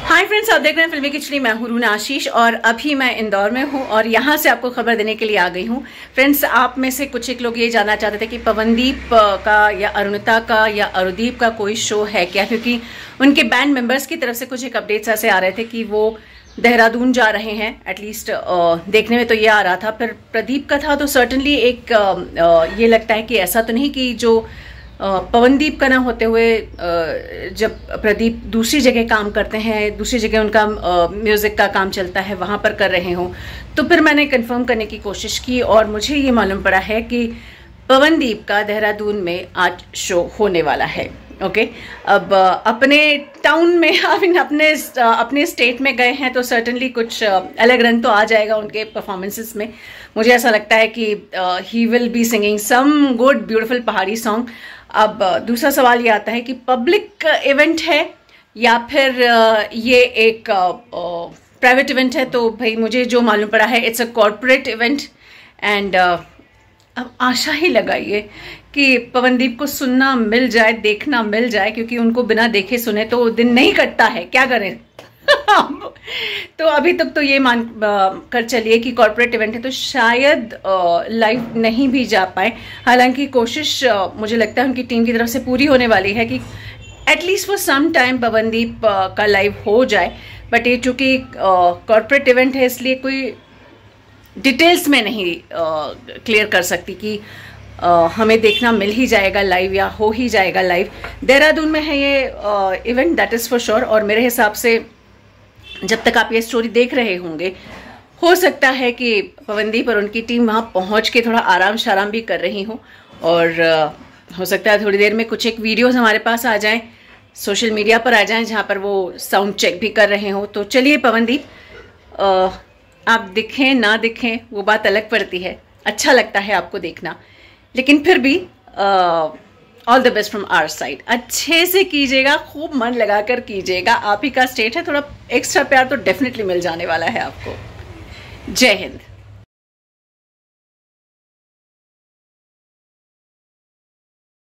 Hi friends, आप देख रहे हैं फिल्मी खिचड़ी। मैं हूं रूना आशीष और अभी मैं इंदौर में हूं और यहां से आपको खबर देने के लिए आ गई हूं। फ्रेंड्स, आप में से कुछ एक लोग ये जानना चाहते थे कि पवनदीप का या अरुणिता का या अरुदीप का कोई शो है क्या, क्योंकि उनके बैंड मेंबर्स की तरफ से कुछ एक अपडेट्स ऐसे आ रहे थे कि वो देहरादून जा रहे हैं। एटलीस्ट देखने में तो ये आ रहा था। फिर प्रदीप का था तो सर्टनली एक ये लगता है कि ऐसा तो नहीं कि जो पवनदीप का ना होते हुए जब प्रदीप दूसरी जगह काम करते हैं, दूसरी जगह उनका म्यूजिक का काम चलता है, वहां पर कर रहे हों। तो फिर मैंने कंफर्म करने की कोशिश की और मुझे ये मालूम पड़ा है कि पवनदीप का देहरादून में आज शो होने वाला है। ओके, अब अपने टाउन में अपने स्टेट में गए हैं तो सर्टनली कुछ अलग रंग तो आ जाएगा उनके परफॉर्मेंसेस में। मुझे ऐसा लगता है कि he will be singing some good beautiful Pahadi song. अब दूसरा सवाल ये आता है कि पब्लिक इवेंट है या फिर ये एक प्राइवेट इवेंट है। तो भाई मुझे जो मालूम पड़ा है it's a corporate event and अब आशा ही लगाइए कि पवनदीप को सुनना मिल जाए, देखना मिल जाए, क्योंकि उनको बिना देखे सुने तो दिन नहीं कटता है। क्या करें तो अभी तक तो ये मान कर चलिए कि कॉर्पोरेट इवेंट है तो शायद लाइव नहीं भी जा पाए। हालांकि कोशिश मुझे लगता है उनकी टीम की तरफ से पूरी होने वाली है कि at least for some time Pawandeep का लाइव हो जाए। बट ये चूंकि कॉर्पोरेट इवेंट है इसलिए कोई डिटेल्स में नहीं क्लियर कर सकती कि हमें देखना मिल ही जाएगा लाइव या हो ही जाएगा लाइव। देहरादून में है ये event, that is for sure. और मेरे हिसाब से जब तक आप ये स्टोरी देख रहे होंगे हो सकता है कि पवनदीप और उनकी टीम वहाँ पहुँच के थोड़ा आराम शाराम भी कर रही हो और हो सकता है थोड़ी देर में कुछ एक वीडियोस हमारे पास आ जाएं, सोशल मीडिया पर आ जाएं, जहाँ पर वो साउंड चेक भी कर रहे हो। तो चलिए पवनदीप, आप दिखें ना दिखें वो बात अलग पड़ती है, अच्छा लगता है आपको देखना, लेकिन फिर भी all the best from our side. अच्छे से कीजिएगा, खूब मन लगाकर कीजिएगा। आप ही का स्टेट है, थोड़ा एक्स्ट्रा प्यार तो डेफिनेटली मिल जाने वाला है आपको। जय हिंद।